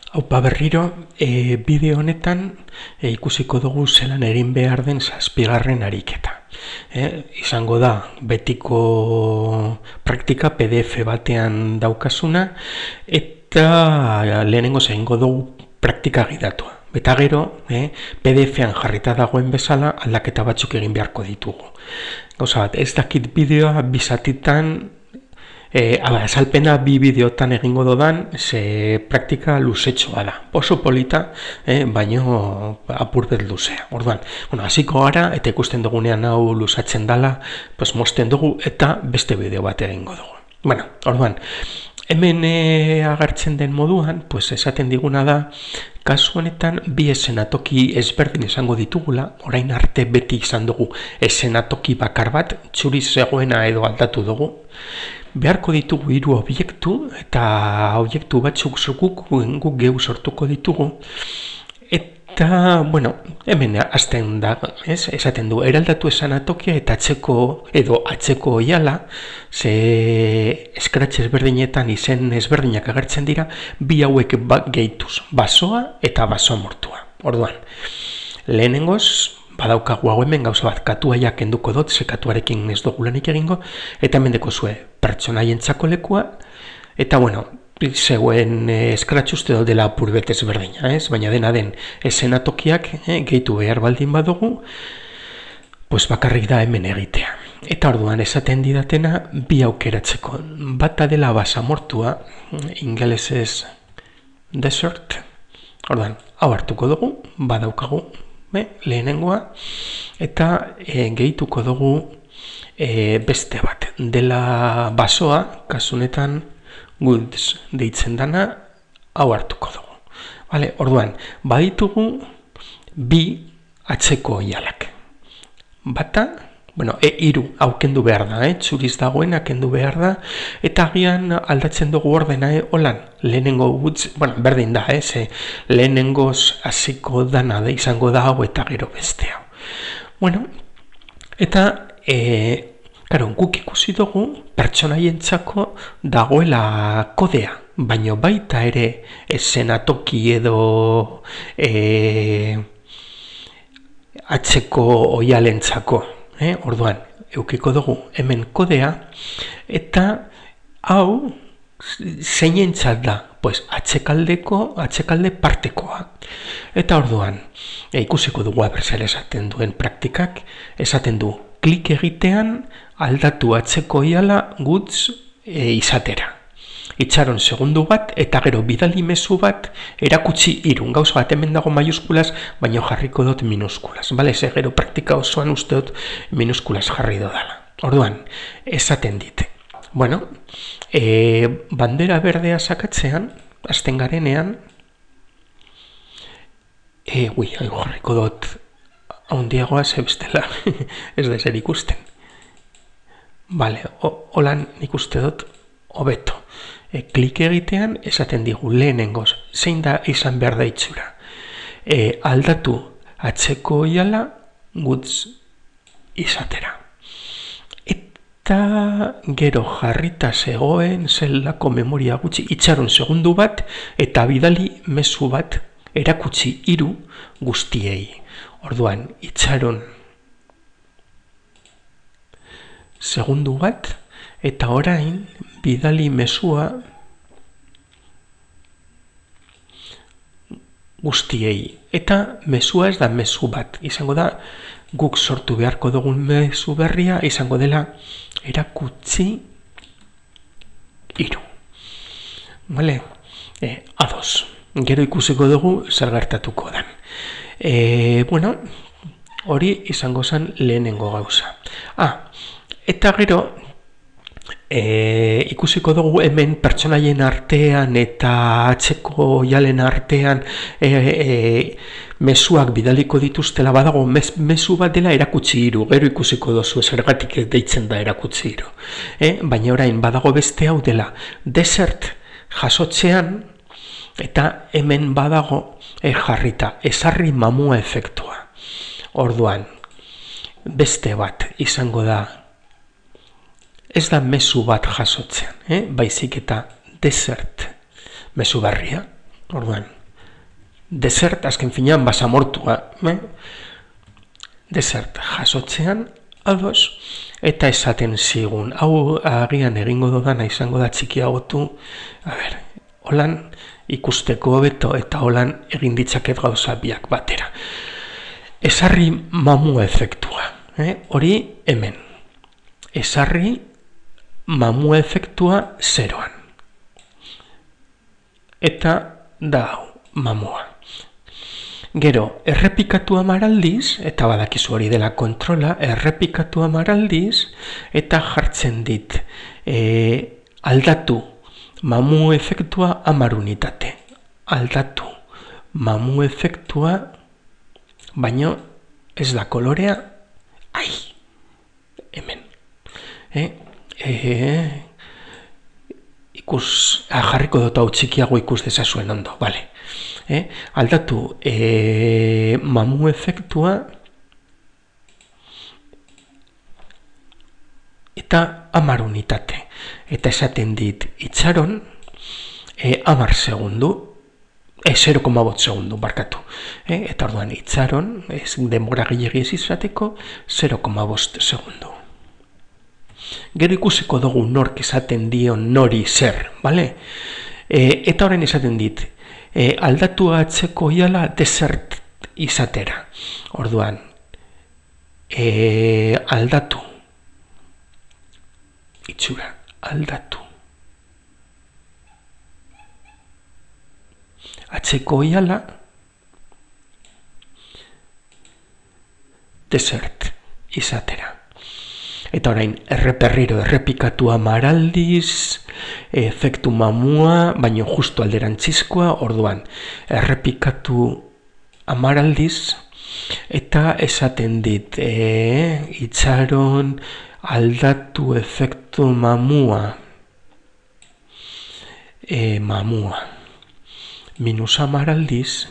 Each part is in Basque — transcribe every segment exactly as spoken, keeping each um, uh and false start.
Aupa berriro, e, bideo honetan e, ikusiko dugu zelan egin behar den zazpigarren ariketa. E, izango da betiko praktika P D F batean daukasuna eta lehenengo egingo dugu praktika gidatua. Eta gero, eh, P D F-an jarrita dagoen bezala aldaketa batzuk egin beharko ditugu. Gauza bat, ez dakit bideoa bizatitan E, aba, esalpena bi bideotan egingo dodan, ze praktika luzetxoa da. Oso polita, eh, baino apurbet luzea. Orduan, bueno, hasiko gara, eta ikusten dugunean hau luzatzen dala, pues mosten dugu, eta beste bideo bat egingo dugu. Bueno, orduan, hemen e, agertzen den moduan, pues esaten diguna da, kasu honetan bi eszenatoki ezberdin izango ditugula, orain arte beti izan dugu eszenatoki bakar bat, txuri zegoena edo aldatu dugu. Beharko ditugu hiru obiektu eta obiektu batzuk zukuk guk geu sortuko ditugu. Eta, bueno, hemen hasten da, ez? Esaten du, eraldatu eszenatokia eta atzeko edo atzeko oiala, ze eskratx ezberdinetan izen ezberdinak agertzen dira, bi hauek ba, gehituz, basoa eta baso mortua. Orduan, lehenengoz, badaukagu hau hemen gauza bat, katuaia kenduko dut, ze katuarekin ez dugulanik egingo, eta hemen deko zue pertsonaientzako lekua, eta bueno, zegoen eh, eskratx uste dela apurbet ezberdina, ez? Baina dena den eszenatokiak eh, gehitu behar baldin badugu, pues bakarrik da hemen egitea. Eta orduan esaten didatena bi aukeratzeko. Bata dela basamortua, ingelesez desert, orduan, hau hartuko dugu, badaukagu, eh, lehenengoa, eta eh, gehituko dugu eh, beste bat. Dela basoa, kasunetan, goods deitzen dana, hau hartuko dugu. Vale, orduan, baditugu bi atzeko oialak. Bata, bueno, e, iru, hau kendu behar da, eh? Txuriz dagoena kendu behar da, eta agian aldatzen dugu ordena, eh? Holan, lehenengo goods, bueno, berdin da, eh? Ze lehenengoz hasiko dana da izango da hau eta gero beste hau. Bueno, eta, eh, Karo, guk ikusi dugu pertsonaientzako dagoela kodea, baino baita ere eszenatoki edo e, atzeko oialentzako. Eh? Orduan, eukiko dugu hemen kodea, eta hau zeinentzat da, pues, atzekaldeko, atzekalde partekoa. Eta orduan, e, ikusiko dugu abertzale esaten duen praktikak, esaten du, klik egitean aldatu atzeko oiala goods e, izatera. Itxaron segundu bat eta gero bidali mezu bat erakutsi irun. Gauza bat hemen dago maiuskulas, baina jarriko dut minuskulas. Bale, ze gero praktika osoan uste dut minuskulas jarri dodala. Orduan, esaten dite. Bueno, e, bandera berdea sakatzean, azten garenean, e, ui, jarriko dut haundiagoa zebestela, ez da zer ikusten. Bale, holan nik uste dut hobeto. E, klik egitean esaten digu lehenengoz, zein da izan behar da itxura. E, aldatu atzeko oiala goods izatera. Eta gero jarrita zegoen zelako memoria gutxi, itxaron segundu bat eta bidali mezu bat erakutsi hiru guztiei. Orduan, itxaron segundu bat, eta orain bidali mezua guztiei. Eta mezua ez da mezu bat. Izango da, guk sortu beharko dugun mezu berria, izango dela erakutsi hiru. Vale? E, ados. Gero ikusiko dugu zer gertatuko dan. E, bueno, hori izango zen lehenengo gauza. Ah, eta gero, e, ikusiko dugu hemen pertsonaien artean eta atzeko oialen artean e, e, mezuak bidaliko dituztela badago mezu bat dela erakutsi hiru, gero ikusiko duzu zergatik deitzen da erakutsi hiru. E, baina orain badago beste hau dela desert jasotzean eta hemen badago e, jarrita ezarri mamua efektua. Orduan, beste bat izango da, ez da mezu bat jasotzean, eh? Baizik eta desert mezu berria, Orduan, desert, azken finean, basamortua, eh? Desert jasotzean, ados, eta esaten zigun, hau agian egingo dodana izango da txikiagotu, a ber, holan ikusteko hobeto eta holan egin ditzaket gauza biak batera. Esarri mamua efektua, eh? Hori hemen. Esarri mamua efektua zeroan. Eta da hau, mamua. Gero, errepikatu amaraldiz, eta badakizu hori dela kontrola, errepikatu amaraldiz, eta jartzen dit e, aldatu mamu efektua amar unitate. Aldatu mamu efektua, baino ez da kolorea, ai, hemen. E, e, ikus, jarriko dut hau txikiago ikus dezazuen ondo, bale. Eh, aldatu eh, mamu efektua eta amar unitate. Eta esaten dit itxaron eh, amar segundu, eh, zero koma bost segundu, barkatu. Eh, eta orduan itxaron, ez denbora gehiagiz izateko, zero koma bost segundu. Gero ikusiko dugu nork esaten dio nori zer, bale? Eh, eta orain esaten dit, E, aldatu atzeko iala desert izatera. Orduan, e, aldatu. Itxura, aldatu. Atzeko iala desert izatera. Eta orain, erreperriro errepikatu amaraldiz, efektu mamua, baino justu alderantzizkoa, orduan, errepikatu amaraldiz, eta esaten dit, e, itxaron aldatu efektu mamua, e, mamua, minus amaraldiz,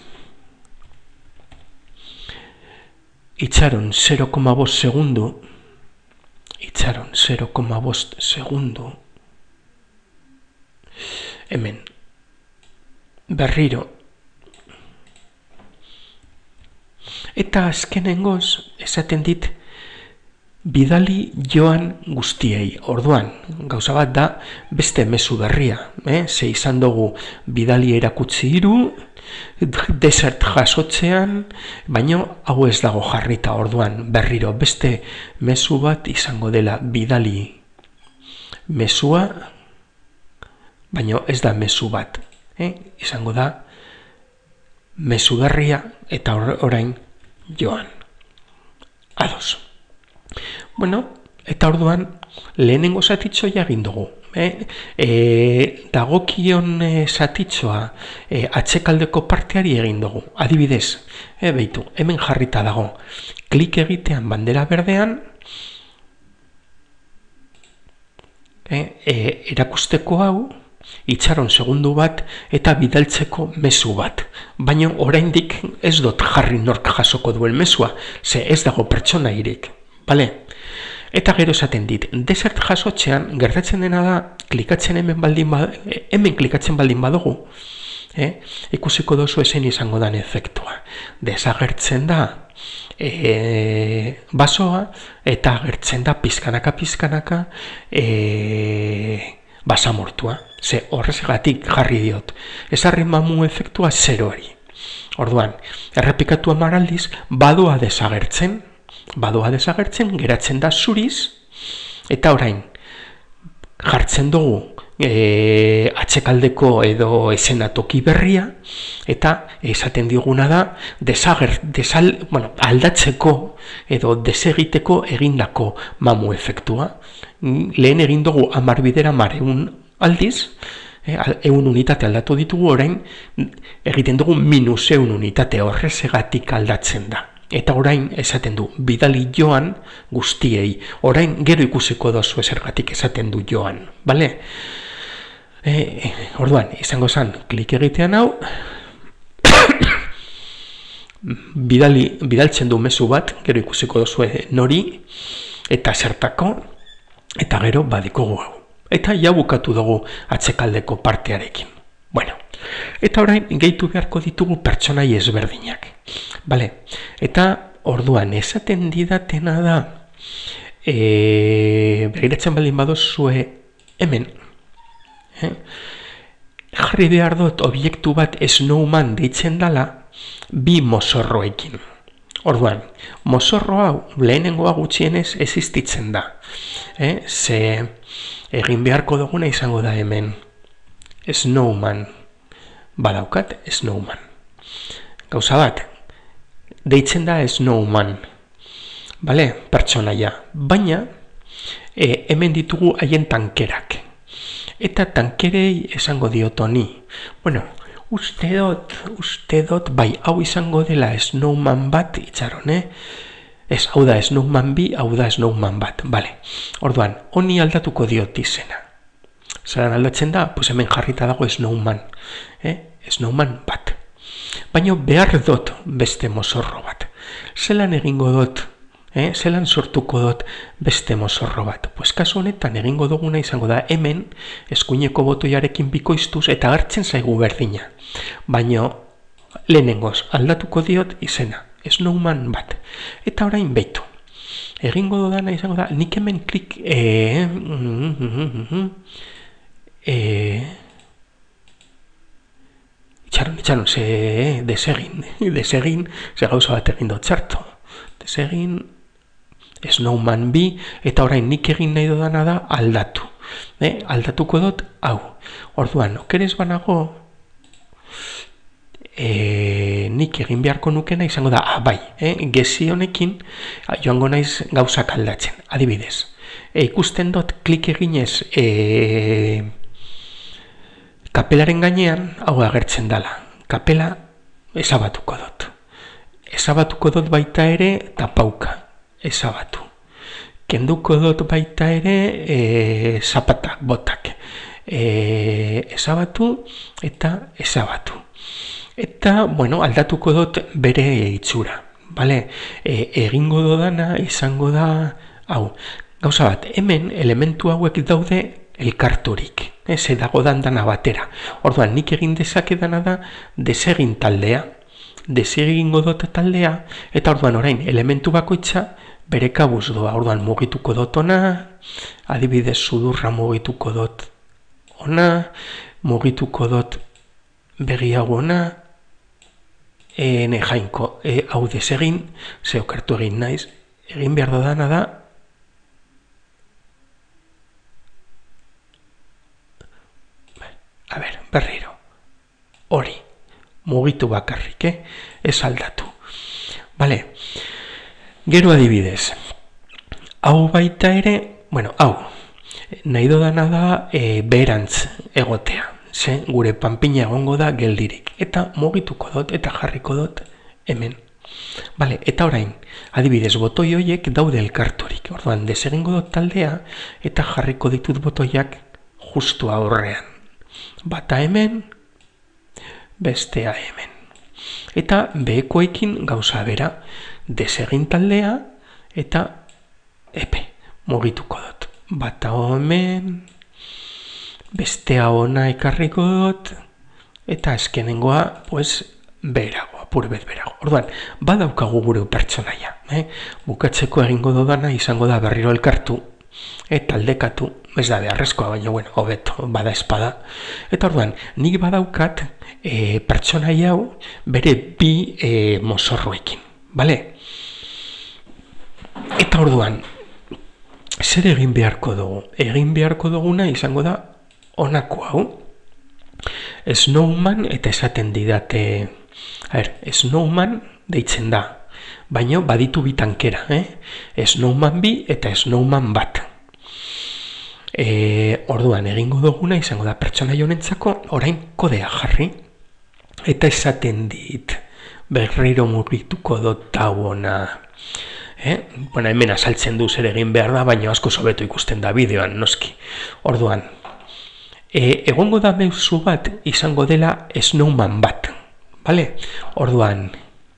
itxaron zero koma bost segundu, itxaron zero koma bost segundu, hemen, berriro, eta azkenengoz, esaten dit, bidali joan guztiei. Orduan, gauza bat da, beste mezu berria, eh? Ze izan dugu bidali erakutsi hiru, desert jasotzean, baino hau ez dago jarrita. Orduan, berriro beste mezu bat izango dela bidali mezua, baino ez da mezu bat, eh? Izango da mezu berria eta orain joan. Ados. Bueno, eta orduan lehenengo zatitxoa egin dugu. Eh? E, dagokion e, zatitxoa e, atzekaldeko parteari egin dugu. Adibidez, e, beitu, hemen jarrita dago. Klik egitean bandera berdean, e, e, erakusteko hau, itxaron segundu bat eta bidaltzeko mezu bat. Baina oraindik ez dut jarri nork jasoko duen mezua, ze ez dago pertsona irik. Bale? Eta gero esaten dit, desert jasotzean gertatzen dena da, klikatzen hemen baldin ba, hemen klikatzen baldin badugu, eh? Ikusiko dozu esen izango dan efektua. Desagertzen da e, basoa eta agertzen da pizkanaka pizkanaka e, basamortua. Ze horrezegatik jarri diot. Ezarri mamu efektua zeroari. Orduan, errepikatu amaraldiz, badoa desagertzen, badoa desagertzen, geratzen da zuriz, eta orain, jartzen dugu e, atzekaldeko edo esenatoki berria, eta esaten diguna da, desager, desal, bueno, aldatzeko edo desegiteko egindako mamu efektua. Lehen egin dugu amar bidera amar egun aldiz, egun unitate aldatu ditugu, orain egiten dugu minus egun unitate horrezegatik aldatzen da. Eta orain esaten du, bidali joan guztiei. Orain gero ikusiko dozu ezergatik esaten du joan. Bale? E, orduan, izango zen, klik egitean hau, bidali, bidaltzen du mezu bat, gero ikusiko dozu nori, eta zertako, eta gero badikogu hau. Eta ja bukatu dugu atzekaldeko partearekin. Bueno, Eta orain, gehitu beharko ditugu pertsonai ezberdinak. Bale? Eta orduan, esaten didatena da, e, begiratzen baldin badozue hemen, eh? jarri behar dut obiektu bat snowman deitzen dala bi mozorroekin. Orduan, mozorro hau lehenengoa gutxienez existitzen da. Eh? Ze egin beharko duguna izango da hemen snowman. Badaukat snowman. Gauza bat, deitzen da snowman. Bale, pertsonaia. Baina, e, hemen ditugu haien tankerak. Eta tankerei esango diot honi. Bueno, uste dut, uste dut, bai, hau izango dela snowman bat, itxaron, eh? Ez, hau da snowman bi, hau da snowman bat, bale. Orduan, honi aldatuko diot izena. Zeran aldatzen da, pues hemen jarrita dago snowman, eh? Snowman bat. Baina behar dut beste mozorro bat. Zelan egingo dut, eh? Zelan sortuko dut beste mozorro bat. Pues kasu honetan egingo duguna izango da hemen eskuineko botoiarekin bikoiztuz eta hartzen zaigu berdina. Baina lehenengoz aldatuko diot izena, snowman bat. Eta orain behitu. Egingo dudana izango da, nik hemen klik... E, e, itxaron, itxaron, ze desegin, desegin, ze gauza bat egin dut txarto. Desegin, snowman bi, eta orain nik egin nahi dudana da aldatu. Eh? Aldatuko dut, hau. Orduan, okerez banago, e, nik egin beharko nukena izango da, ah, bai, eh? Gezi honekin joango naiz gauzak aldatzen, adibidez. E, ikusten dut, klik eginez, e, kapelaren gainean, hau agertzen dela. Kapela ezabatuko dut. Ezabatuko dut baita ere tapauka. Ezabatu. Kenduko dut baita ere e, zapatak, botak. E, ezabatu eta ezabatu. Eta, bueno, aldatuko dut bere itxura. Bale? E, egingo dodana izango da, hau, gauza bat, hemen elementu hauek daude elkarturik. Ze dago dandana batera. Orduan, nik egin dezakedana da desegin taldea. Desegingo dut taldea, eta orduan orain elementu bakoitza bere kabuz doa. Orduan mugituko dut ona, adibidez sudurra mugituko dut ona, mugituko dut begi hau ona, e, ne jainko, e, hau desegin, ze okertu egin naiz, egin behar dudana da, a ber, berriro, hori, mugitu bakarrik, eh? Ez aldatu. Bale, gero adibidez, hau baita ere, bueno, hau, nahi dodana da e, beherantz egotea, ze gure panpina egongo da geldirik, eta mugituko dut eta jarriko dut hemen. Bale, eta orain, adibidez, botoi horiek daude elkarturik, orduan, desegingo dut taldea, eta jarriko ditut botoiak justu aurrean. Bata hemen, bestea hemen. Eta behekoekin gauza bera, desegin taldea eta epe, mugituko dut. Bata hemen, bestea ona ekarriko dut, eta azkenengoa, pues, berago, apurbet berago. Orduan, badaukagu gure pertsonaia. Eh? Bukatzeko egingo dodana izango da berriro elkartu, eta aldekatu, ez da beharrezkoa, baina, bueno, hobeto, bada espada. Eta orduan, nik badaukat e, pertsonai hau bere bi e, mozorroekin, bale? Eta orduan, zer egin beharko dugu? Egin beharko duguna izango da honako hau. Snowman eta esaten didate, a ver, snowman deitzen da, baina baditu bi tankera, eh? Snowman bi eta snowman bat. E, orduan egingo duguna izango da pertsonai honentzako orain kodea jarri eta esaten dit berriro mugituko dut hau ona. Eh? Bueno, hemen azaltzen du zer egin behar da, baina asko sobeto ikusten da bideoan, noski. Orduan, e, egongo da mezu bat izango dela snowman bat, bale? Orduan,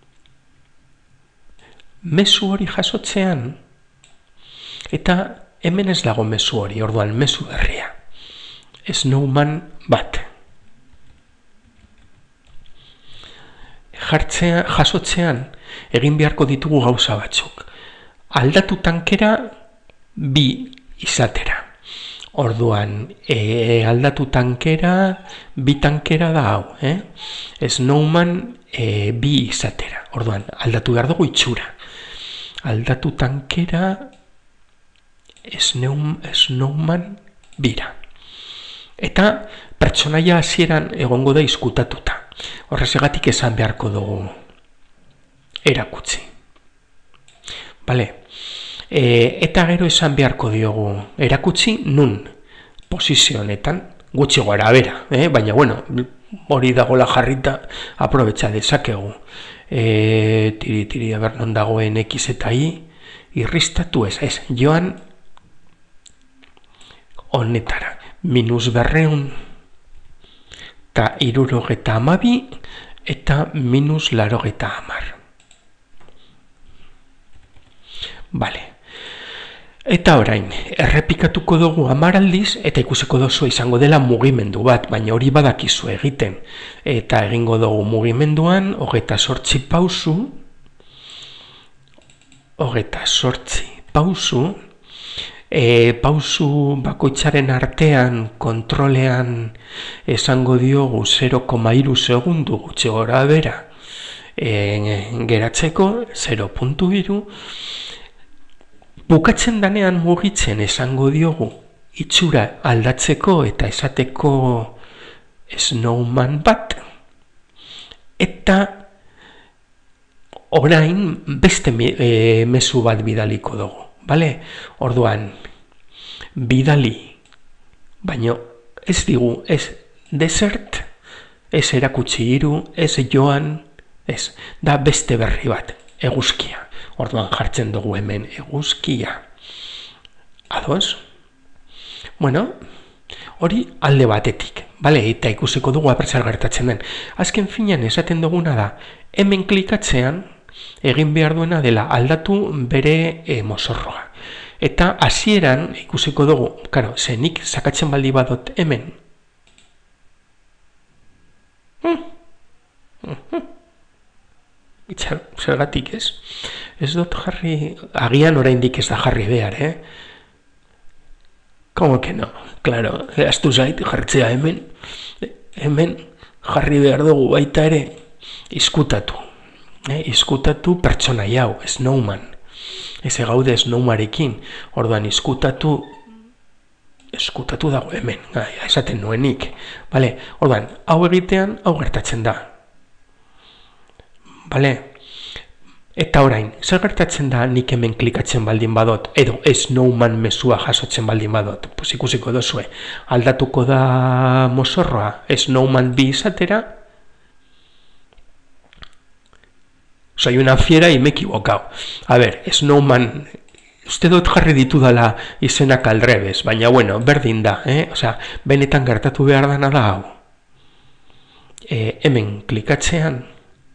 mezu hori jasotzean, eta hemen ez dago mezu hori, orduan mezu berria. Snowman bat. jartzea, jasotzean egin beharko ditugu gauza batzuk. Aldatu tankera bi izatera. Orduan, e, aldatu tankera, bi tankera da hau, eh? Snowman e, bi izatera. Orduan, aldatu behar dugu itxura. Aldatu tankera, Snow, Snowman bira. Eta pertsonaia hasieran egongo da izkutatuta. Horrezegatik esan beharko dugu erakutsi. Bale? E, eta gero esan beharko diogu erakutsi nun posizio honetan gutxi gora bera, eh? Baina bueno, hori dagoela jarrita aprobetxa dezakegu. E, tiri tiri aber non dagoen X eta Y irristatu ez, ez, joan honetara minus berreun eta irurogeta amabi eta minus larogeta amar. Vale. Eta orain, errepikatuko dugu hamar aldiz eta ikusiko duzu izango dela mugimendu bat, baina hori badakizu egiten. Eta egingo dugu mugimenduan, hogeita zortzi pausu, hogeita zortzi pausu, e, pausu bakoitzaren artean, kontrolean esango diogu zero koma hiru segundu gutxi gora bera e, geratzeko, zero koma hiru, bukatzen danean mugitzen esango diogu itxura aldatzeko eta esateko snowman bat, eta orain beste e, mezu bat bidaliko dugu, bale? Orduan, bidali, baino ez digu, ez desert, ez erakutsi hiru, ez joan, ez, da beste berri bat, eguzkia. Orduan jartzen dugu hemen eguzkia. Ados? Bueno, hori alde batetik, bale? Eta ikusiko dugu abertzar gertatzen den. Azken finean esaten duguna da, hemen klikatzean egin behar duena dela aldatu bere e, mozorroa. Eta hasieran ikusiko dugu, karo, zenik sakatzen baldi badot hemen. Hmm. Hmm. Itxar, zergatik ez? Ez dut jarri, agian oraindik ez da jarri behar, eh? Como que no? Claro, aztu zait jartzea hemen, hemen jarri behar dugu baita ere izkutatu. Eh? Izkutatu pertsonai hau, snowman. Ez gaude snowmarekin, orduan izkutatu, izkutatu dago hemen, esaten nuenik. Vale? Orduan, hau egitean, hau gertatzen da. Bale? Eta orain, zer gertatzen da nik hemen klikatzen baldin badot, edo snowman mezua jasotzen baldin badot, pues ikusiko dozue, aldatuko da mozorroa, snowman bi izatera, soy una fiera y me he equivocado. A ver, snowman, uste dut jarri ditu dala izenak aldrebes, baina bueno, berdin da, eh? Osea, benetan gertatu behar dana da hau. E, hemen klikatzean,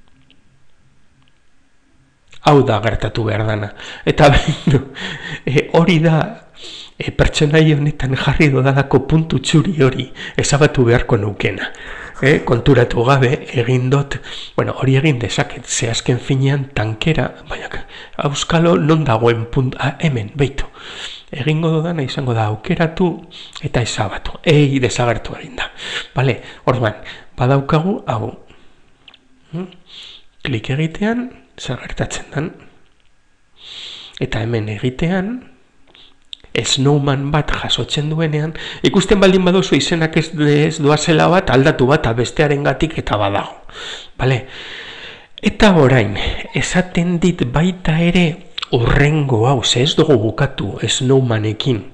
hau da gertatu behar dana. Eta e, hori da e, pertsonai honetan jarri dodalako puntu txuri hori ezabatu beharko nukena. E, konturatu gabe egin dut, bueno, hori egin dezaket, ze azken finean tankera, baina auskalo non dagoen puntu, ah, hemen, beitu. Egingo dudana izango da aukeratu eta ezabatu. Ei, desagertu egin da. Bale, orduan, badaukagu hau. Hmm? Klik egitean, zer gertatzen den, eta hemen egitean, snowman bat jasotzen duenean, ikusten baldin baduzu izenak ez, ez doazela bat, aldatu bat bestearen gatik eta badago. Vale? Eta orain, esaten dit baita ere urrengo hau, ze ez dugu bukatu snowmanekin.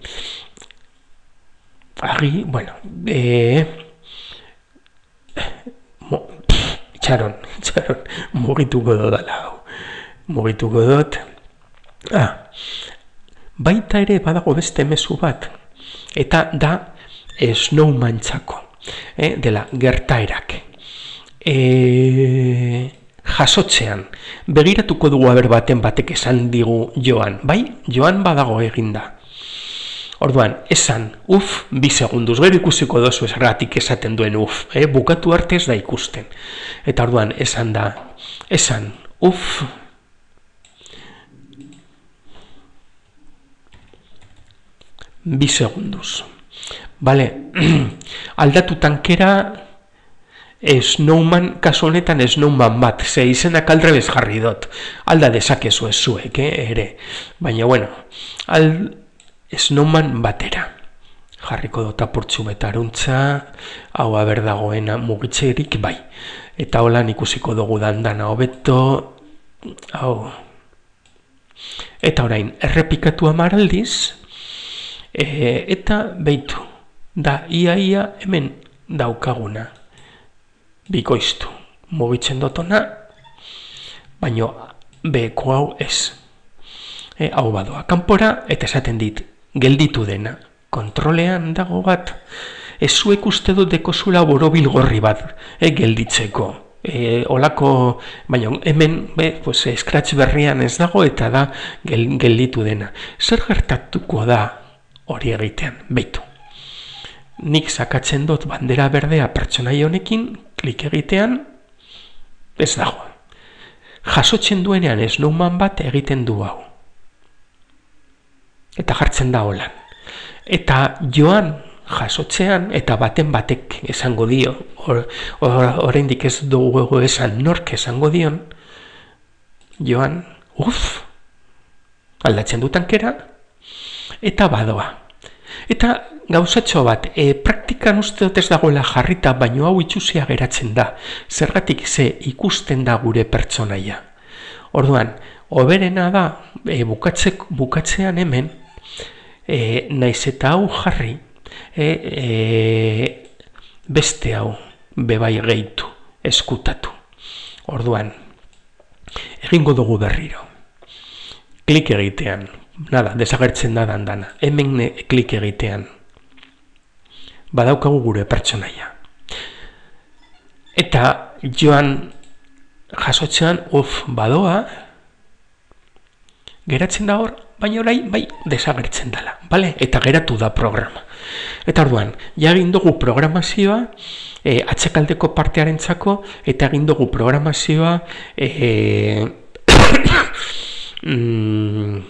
Agi, bueno, e... Mo... Txaron, txaron, mugituko dodala hau. Mugituko dut. Ah, baita ere badago beste mezu bat. Eta da snowman txako. Eh, dela gertaerak. E, jasotzean. Begiratuko dugu aber baten batek esan digu joan. Bai, joan badago eginda. Orduan, esan uf, bi segunduz, gero ikusiko dozu zergatik esaten duen uf, eh? Bukatu arte ez da ikusten. Eta orduan, esan da, esan uf, bi segunduz. Bale, aldatu tankera, Snowman, kasu honetan Snowman bat, ze izenak aldrebez jarri dut, alda dezakezu ez zuek, eh, ere, baina bueno, al Snowman batera, jarriko dut apurtxu betaruntza, hau aber dagoena mugitzerik bai, eta holan ikusiko dugu dandana hobeto, hau, eta orain, errepikatu hamar aldiz, e, eta behitu, da ia ia hemen daukaguna, bikoiztu, mugitzen dotona, baino beko hau ez. E, hau badoa kanpora, eta esaten dit, gelditu dena. Kontrolean dago bat, ez zuek uste dut dekozula borobil gorri bat, e, gelditzeko. E, olako, baina hemen, be, pues, scratch berrian ez dago, eta da gel, gelditu dena. Zer gertatuko da hori egitean, behitu. Nik sakatzen dut bandera berdea pertsonai honekin, klik egitean, ez dago. Jasotzen duenean Snowman bat egiten du hau. Eta jartzen da holan. Eta joan jasotzean, eta baten batek esango dio, oraindik ez dugu esan nork esango dion, joan, uf, aldatzen du tankera, eta badoa. Eta gauzatxo bat, e, praktikan uste dut ez dagoela jarrita, baino hau itxusia geratzen da. Zergatik ze ikusten da gure pertsonaia. Orduan, hoberena da, e, bukatzek, bukatzean hemen, e, naiz eta hau jarri, e, e, beste hau bebai gehitu, eskutatu. Orduan, egingo dugu berriro. Klik egitean. Nada, desagertzen da dandana. Hemen klik egitean. Badaukagu gure pertsonaia. Eta joan jasotzean, uf, badoa, geratzen da hor, baina orain, bai, desagertzen dela. Bale? Eta geratu da programa. Eta orduan, ja egin dugu programazioa, e, atxekaldeko partearentzako, eta egin dugu programazioa, e, mm,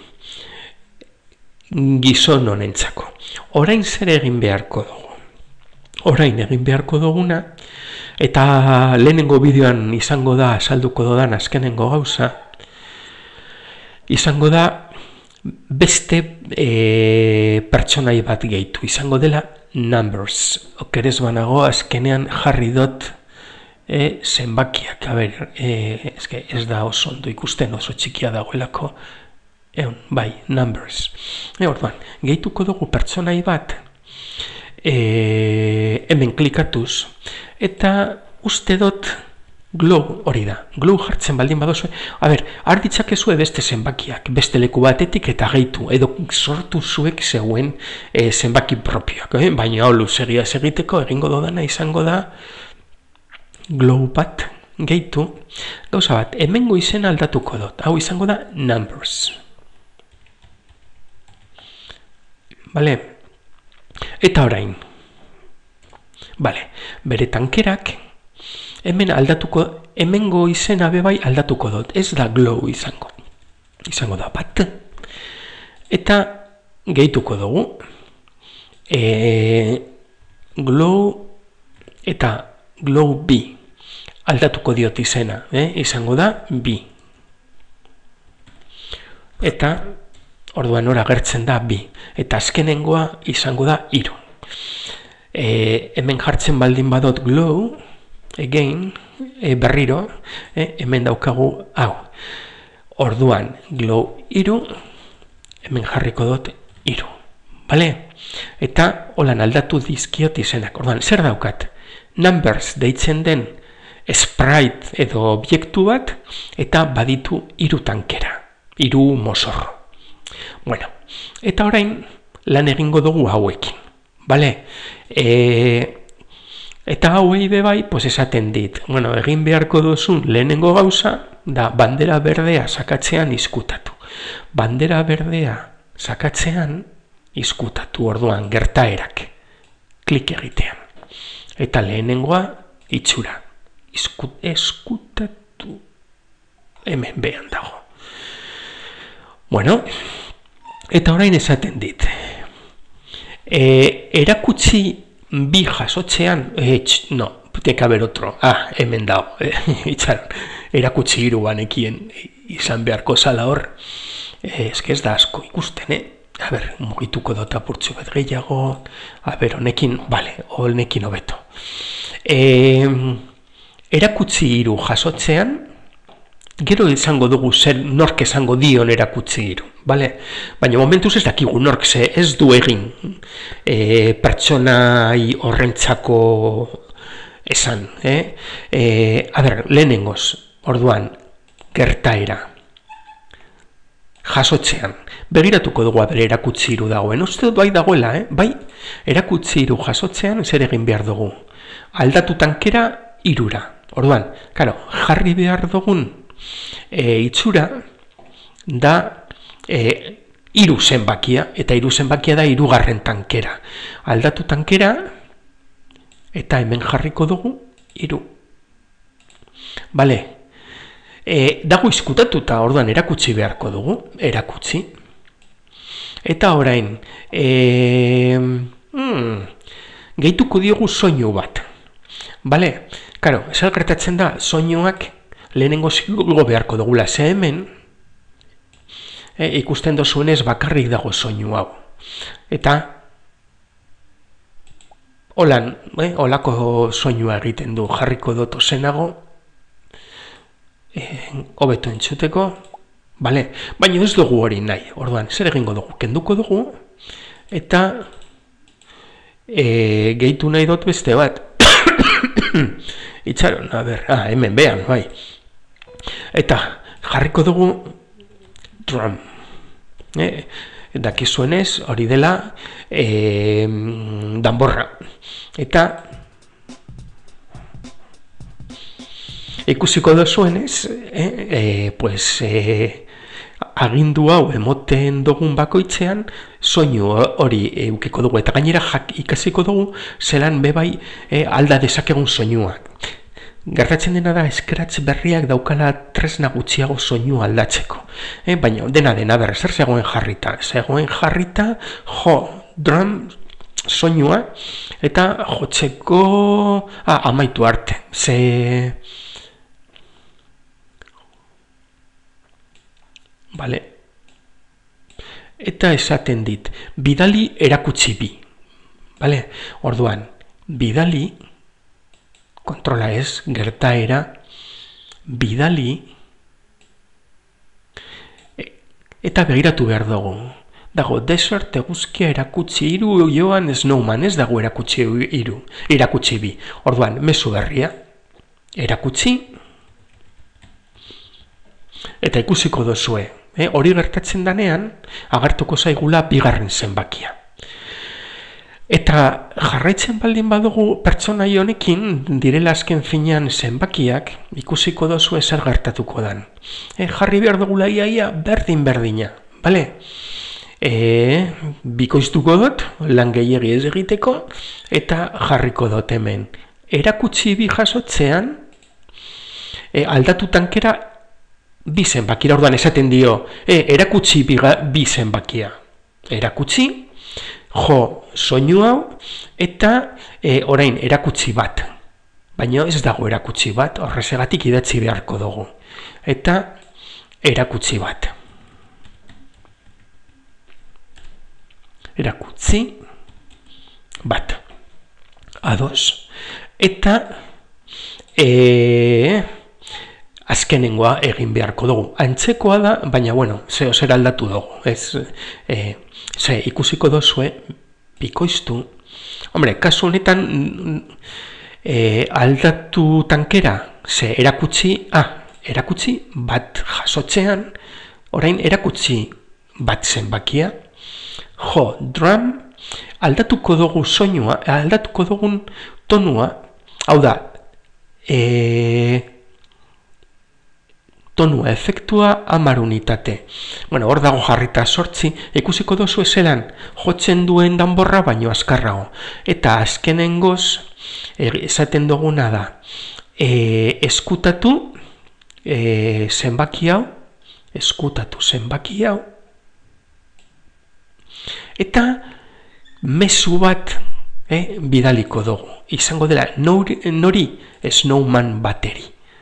gizon honentzako. Orain zer egin beharko dugu? Orain egin beharko duguna, eta lehenengo bideoan izango da, salduko dodan azkenengo gauza, izango da beste e, pertsonai bat gehitu, izango dela numbers. Okerez banago azkenean jarri dut e, zenbakiak. A ber, e, ez, ez da oso ondo ikusten, oso txikia dagoelako. Eun, bai, numbers. E, orduan, gehituko dugu pertsonai bat, e, hemen klikatuz, eta uste dut glow hori da. Glow jartzen baldin badozu. A ber, arditzakezue beste zenbakiak, beste leku batetik eta gehitu, edo sortu zuek zeuen e, zenbaki propioak. Eh? Baina hau luzegia egiteko egingo dodana izango da glow bat gehitu. Gauza bat, hemengo izena aldatuko dut. Hau izango da numbers. Vale. Eta orain. Vale. Bere tankerak hemen aldatuko, hemengo izena bebai aldatuko dut. Ez da glow izango. Izango da bat. Eta gehituko dugu. E, glow eta glow B. Aldatuko diot izena. Eh? Izango da B. Eta orduan ora agertzen da bi, eta azkenengoa izango da hiru. E, hemen jartzen baldin badot glow, again, e, berriro, e, hemen daukagu hau. Orduan glow hiru, hemen jarriko dut hiru. Bale? Eta holan aldatu dizkiot izenak. Orduan, zer daukat? Numbers deitzen den sprite edo objektu bat, eta baditu hiru tankera, hiru mozorro. Bueno, eta orain lan egingo dugu hauekin, bale? E, eta hauei bebai, pues esaten dit, bueno, egin beharko duzun lehenengo gauza, da bandera berdea sakatzean izkutatu. Bandera berdea sakatzean izkutatu orduan gertaerak klik egitean. Eta lehenengoa itxura. Izkut, eskutatu hemen behan dago. Bueno, eta orain esaten dit. E, erakutsi bi jasotzean, e, tx, no, tiene que haber otro. Ah, hemen dago. E, itxaron, erakutsi hiru banekien izan beharko zala hor. E, ez ez da asko ikusten, eh? A ber, mugituko dut apurtzu bat gehiago. A ber, honekin, bale, honekin hobeto. E, erakutsi hiru jasotzean, gero izango dugu zer nork esango dion erakutsi hiru, bale? Baina momentuz ez dakigu nork ze ez du egin e, pertsonai horrentzako esan. Eh? E, a ber, lehenengoz, orduan, gertaera. Jasotzean, begiratuko dugu abere erakutsi hiru dagoen, uste dut bai dagoela, eh? Bai, erakutsi hiru jasotzean zer egin behar dugu. Aldatu tankera hirura. Orduan, claro, jarri behar dugun e, itxura da e, hiru zenbakia, eta hiru zenbakia da hirugarren tankera. Aldatu tankera, eta hemen jarriko dugu hiru. Bale, e, dago izkutatuta, orduan erakutsi beharko dugu, erakutsi. Eta orain, e, hmm, gehituko diogu soinu bat. Bale, karo, zer gertatzen da, soinuak lehenengo zigo beharko dugula, ze hemen, e, ikusten dozuenez bakarrik dago soinu hau. Eta, holan, eh, holako soinua egiten du, jarriko dut ozenago, hobeto e, entzuteko, bale, baina ez dugu hori nahi, orduan, zer egingo dugu, kenduko dugu, eta e, gehitu nahi dut beste bat, itxaron, a ber, ah, hemen behan, bai, eta jarriko dugu drum, eh, dakizuenez, hori dela e, danborra, eta ikusiko dozuenez, eh, eh, pues, eh, agindu hau emoten dugun bakoitzean, soinu hori eukiko dugu, eta gainera jak ikasiko dugu, zelan bebai eh, alda dezakegun soinuak. Gertatzen dena da, eskeratz berriak daukala tresna gutxiago soinu aldatzeko. Eh, baina dena dena, ber, zer zegoen jarrita? Zegoen jarrita, jo, drum, soinua, eta jotzeko, ah, amaitu arte, ze... Vale. Eta esaten dit, bidali erakutsi bi. Vale? Orduan, bidali, kontrola ez, gertaera, bidali, eta begiratu behar dugu. Dago, desert eguzkia erakutsi hiru joan snowman, ez dago erakutsi hiru, erakutsi bi. Orduan, mezu berria, erakutsi, eta ikusiko dozue. Eh, hori gertatzen danean, agertuko zaigula bigarren zenbakia. Eta jarraitzen baldin badugu pertsonai honekin, direla azken finean zenbakiak, ikusiko dozu zer gertatuko dan. Eh, jarri behar dugula iaia berdin-berdina, bale? E, bikoiztuko dut, lan gehiegi ez egiteko, eta jarriko dut hemen. Erakutsi bi jasotzean, e, aldatu tankera, bi zenbakia, orduan esaten dio, e, erakutsi biga, bi zenbakia. Erakutsi, jo, soinu hau, eta e, orain erakutsi bat. Baina ez dago erakutsi bat, horrezegatik idatzi beharko dugu. Eta erakutsi bat. Erakutsi bat. Ados. Eta e, azkenengoa egin beharko dugu. Antzekoa da, baina bueno, zeo zer aldatu dugu. Ez, e, ze ikusiko dozue, bikoiztu. Hombre, kasu honetan e, aldatu tankera, ze erakutsi, ah, erakutsi bat jasotzean, orain erakutsi bat zenbakia, jo, drum, aldatuko dugu soinua, aldatuko dugun tonua, hau da, e, tonua efektua hamar unitate. Bueno, hor dago jarrita sortzi, ikusiko dozu ezelan jotzen duen danborra baino azkarrago. Eta azkenengoz, esaten duguna da, e, eskutatu e, zenbaki hau, eskutatu zenbaki hau, eta mezu bat eh, bidaliko dugu. Izango dela, nori, nori snowman bateri.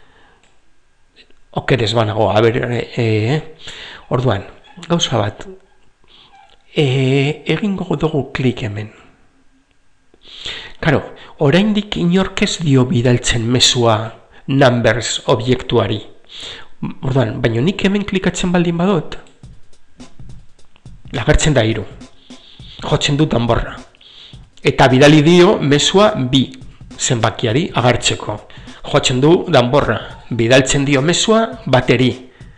Okerez banago, a ber, e, e, orduan, gauza bat, e, egingo dugu klik hemen. Karo, oraindik inork ez dio bidaltzen mezua numbers objektuari. Orduan, baina nik hemen klikatzen baldin badot, lagertzen da hiru. Jotzen dut danborra. Eta bidali dio mezua bi zenbakiari agertzeko. Jotzen du danborra. Bidaltzen dio mezua bateri.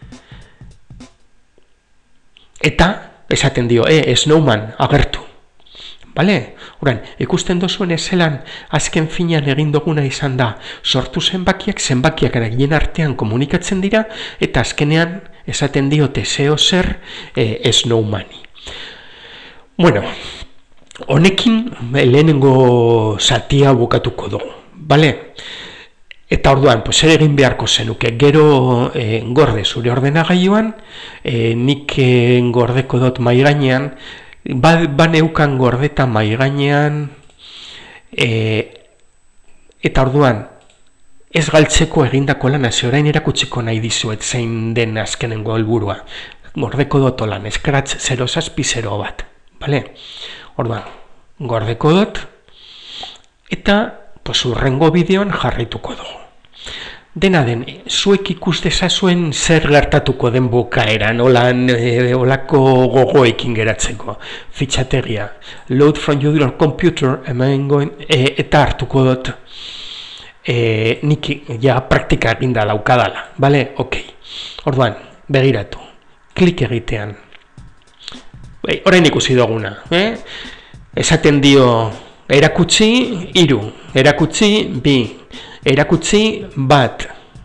Eta esaten dio, e, snowman agertu. Bale? Horan, ikusten dozuen ezelan azken finean egin duguna izan da sortu zenbakiak zenbakiak eragien artean komunikatzen dira eta azkenean esaten diote zeo zer e, snowmani. Bueno, honekin lehenengo zatia bukatuko dugu, bale? Eta orduan, pues, ere egin beharko zenuke, gero e, gorde zure ordenagailuan, e, nik e, gordeko dut mai gainean, ba, baneukan gordeta mai gainean, e, eta orduan, ez galtzeko egindako lana, ze orain erakutsiko nahi dizuet zein den azkenengo helburua. Gordeko dut lan, Scratch zero zazpi zero bat. Bale? Orduan, gordeko dut, eta pues, urrengo bideoan jarrituko dugu. Dena den, zuek ikus dezazuen zer gertatuko den bukaeran, olan, e, olako gogoekin geratzeko. Fitxategia, load from your computer, hemen goen, e, eta hartuko dut, e, nik ja praktika eginda laukadala, bale? Ok. Orduan, begiratu, klik egitean. E, orain ikusi duguna, eh? Esaten dio, erakutsi, hiru, erakutsi, bi, erakutsi, bat.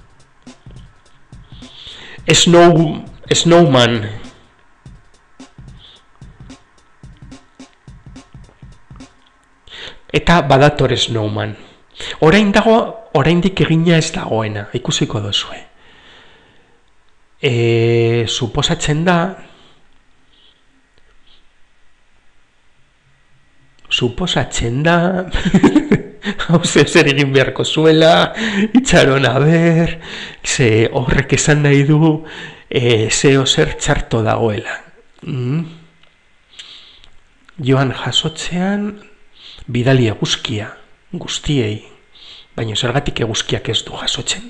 Snow, snowman. Eta badatore snowman. Orain dago, oraindik egina ez dagoena, ikusiko duzue. E, suposatzen da, suposatzen da, hau zer egin beharko zuela, itxaron aber, ze horrek esan nahi du, e, zeo zer txarto dagoela. Mm. Joan jasotzean, bidali eguzkia, guztiei, baina zergatik eguzkiak ez du jasotzen.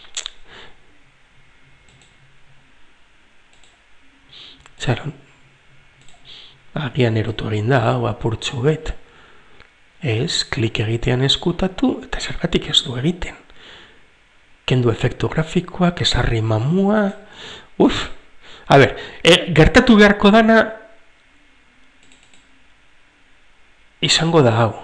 Txaron. Agian erotu egin da, hau apurtxo bet. Ez, klik egitean eskutatu, eta zergatik ez du egiten. Kendu efektu grafikoak, esarri mamua, uf. A ber, e, gertatu beharko dana, izango da hau.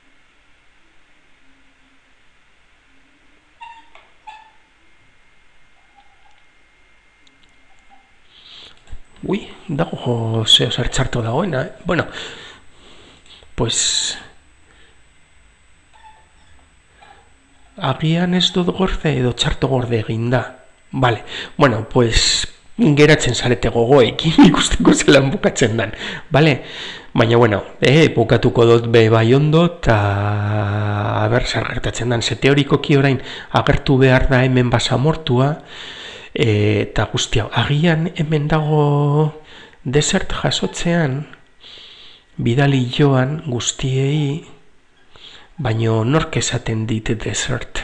Ui, dago zeo zer txarto dagoena, eh? Bueno, pues... agian ez dut gorde edo txarto gorde egin da. Vale, bueno, pues... geratzen zarete gogoekin ikusteko zelan bukatzen dan. Vale, baina, bueno, eh, bukatuko dut be bai ondo, eta... a ber, zer gertatzen dan, ze teorikoki orain agertu behar da hemen basamortua, E, eta guztia, agian hemen dago desert jasotzean, bidali joan guztiei, baino nork esaten dit desert.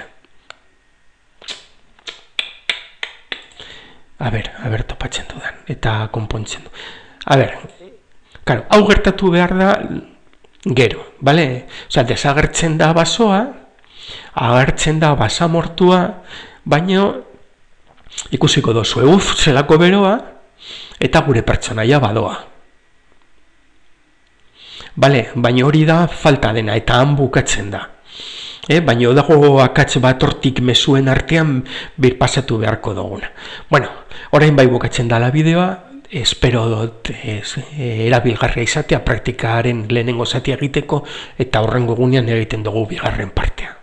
A ber, a ber topatzen dudan, eta konpontzen du. A ber, claro, hau gertatu behar da gero, bale? Osea, desagertzen da basoa, agertzen da basamortua, baino ikusiko dozu, uf, zelako beroa, eta gure pertsonaia badoa. Bale, baina hori da falta dena, eta han bukatzen da. Eh, baina dago akats bat hortik mezuen artean bir pasatu beharko duguna. Bueno, orain bai bukatzen dala bideoa, espero dut ez, erabilgarria izatea praktikaren lehenengo zatia egiteko eta horrengo egunean egiten dugu bigarren partea.